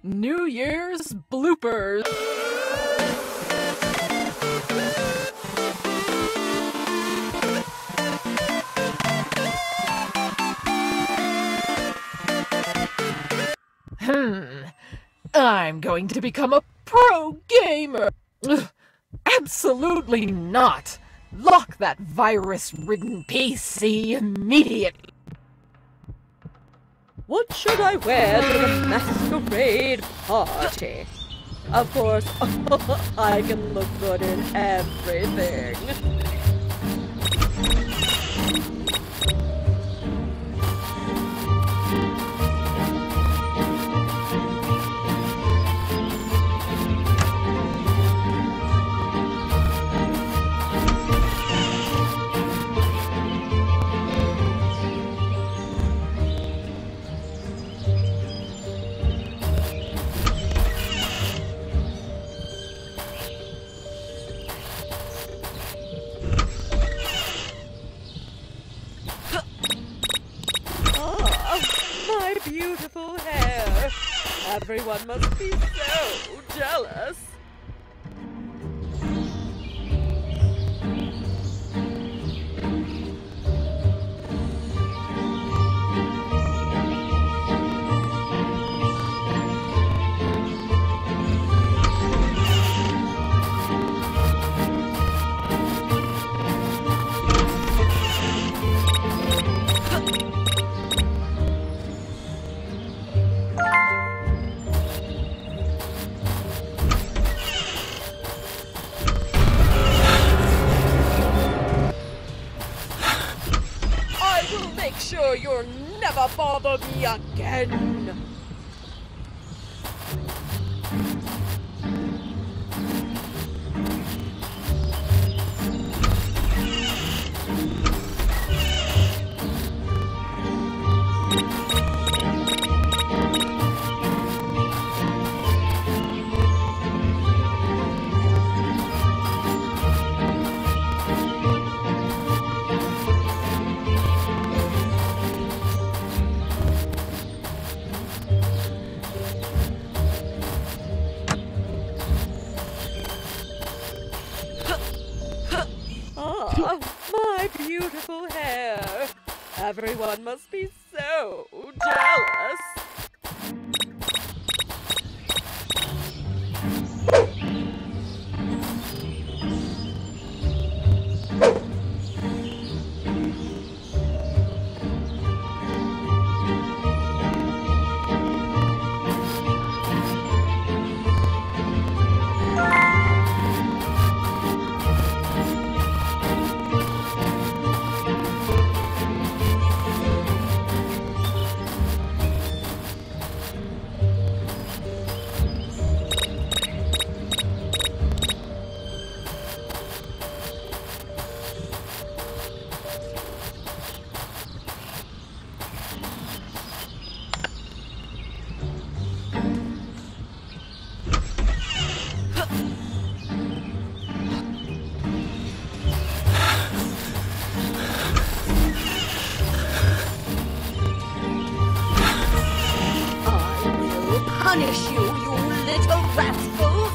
New Year's bloopers. I'm going to become a pro gamer. Ugh, absolutely not. Lock that virus-ridden PC immediately. What should I wear to the masquerade party? Of course, I can look good in everything. My beautiful hair. Everyone must be so jealous. Make sure you'll never bother me again. My beautiful hair. Everyone must be so jealous. Punish you, you little rascals!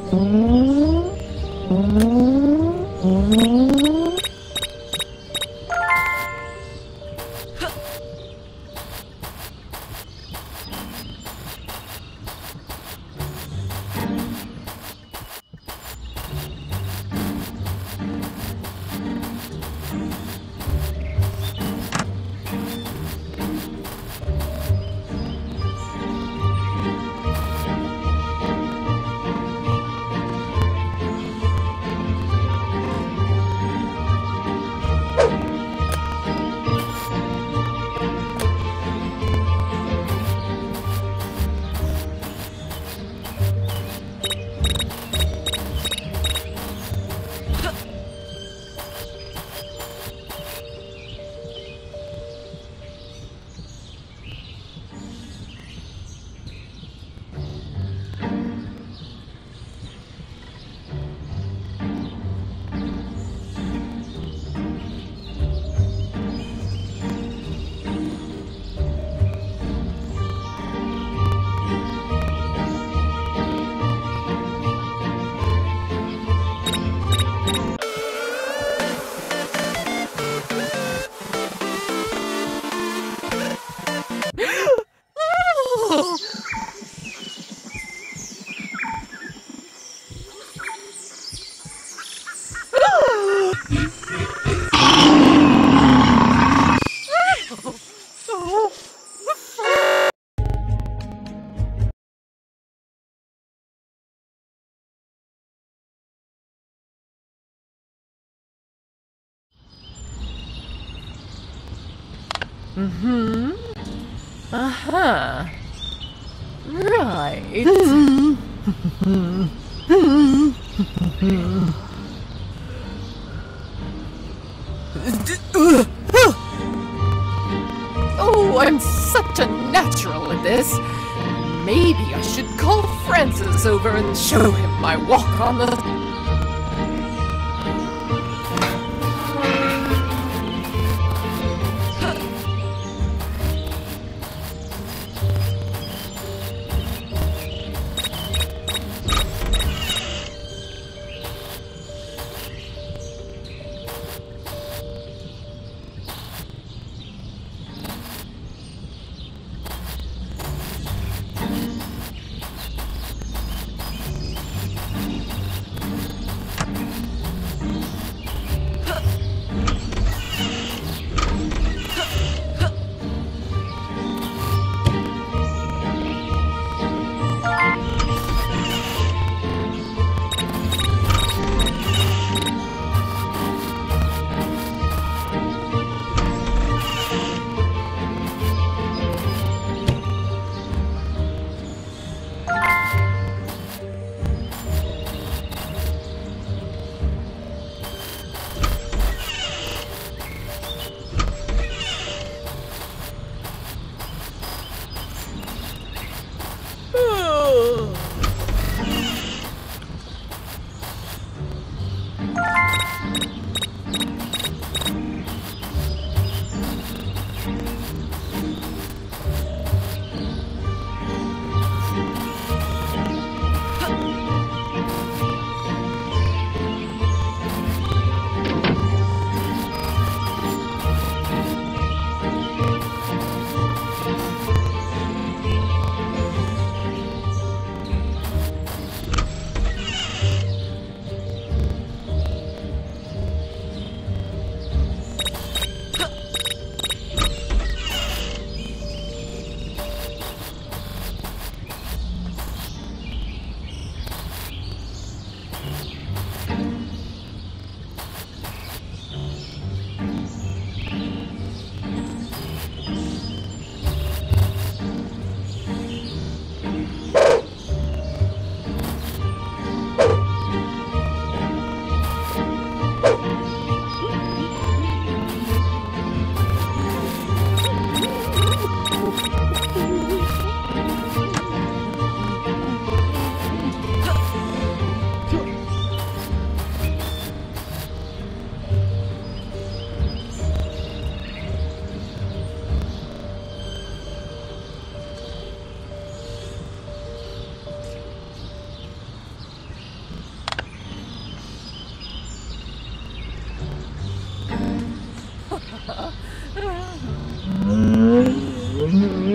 Mm-hmm. Uh-huh. Right. Oh, I'm such a natural at this. Maybe I should call Francis over and show him my walk on the...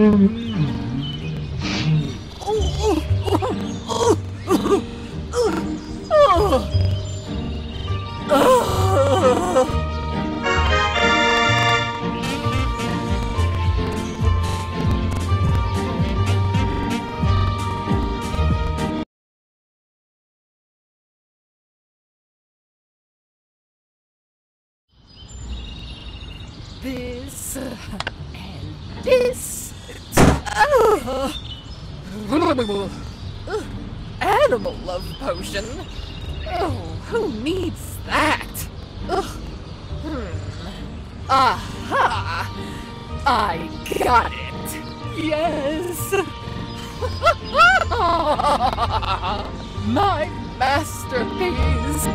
This and this. Animal love potion. Oh, who needs that? Aha! I got it. Yes. My masterpiece.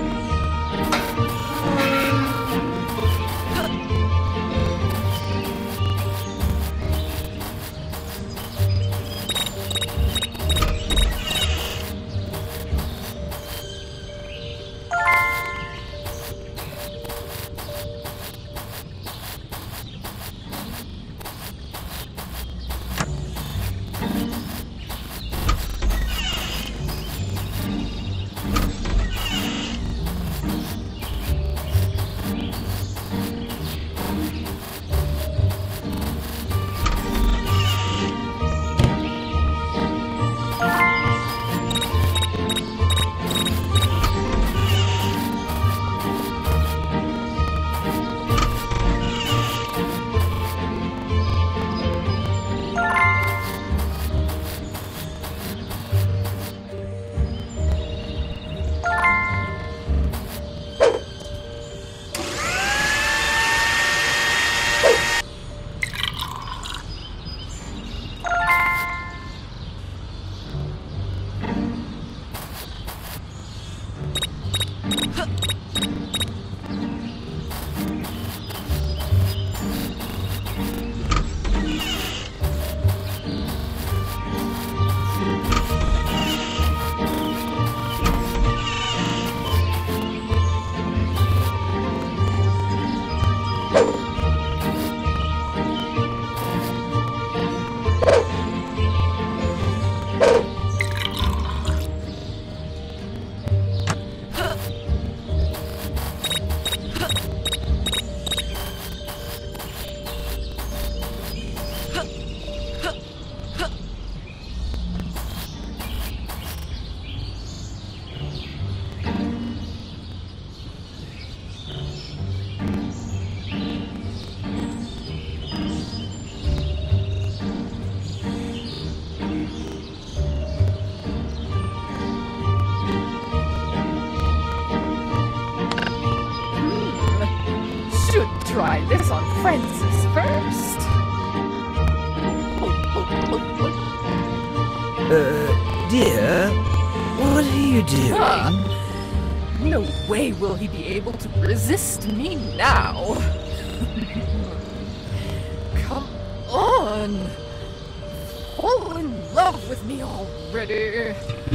Try this on Francis first. Dear, what are you doing? No way will he be able to resist me now. Come on. Fall in love with me already.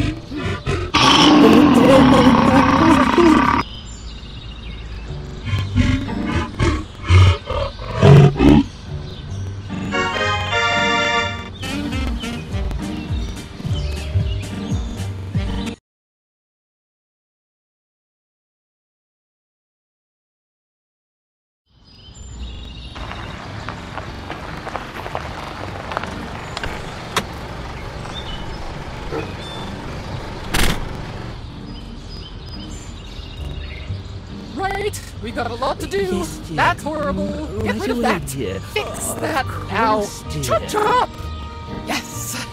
Right, we got a lot to do. Yes, dear. That's horrible. Get Right rid of away, that. dear. Fix Of that now. course, dear. Chop chop. Yes.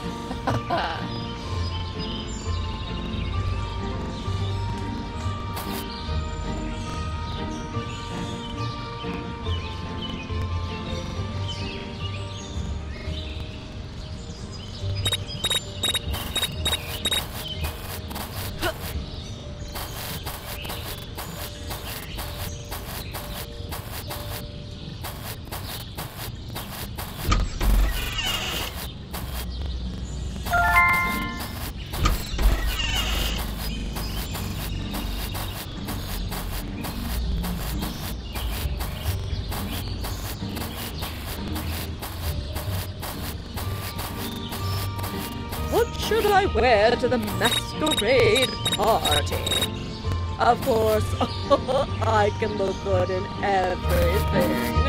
should I wear to the masquerade party? Of course, I can look good in everything.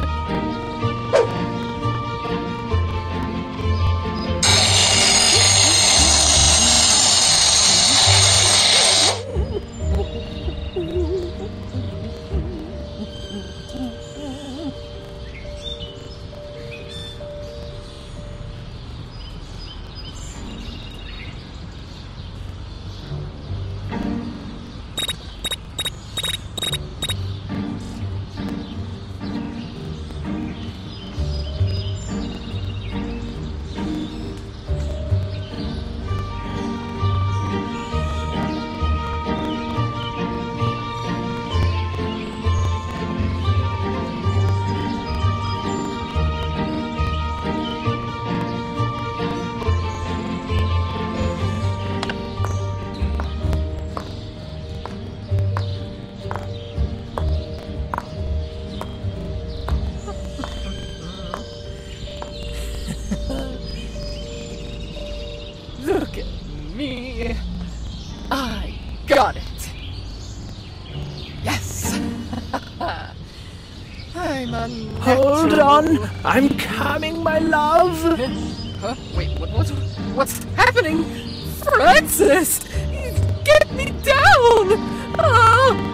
Look at me. I got it. Yes. I'm a Hold natural. on, I'm coming, my love. Huh? Wait, what's happening? Francis! Get me down! Ah!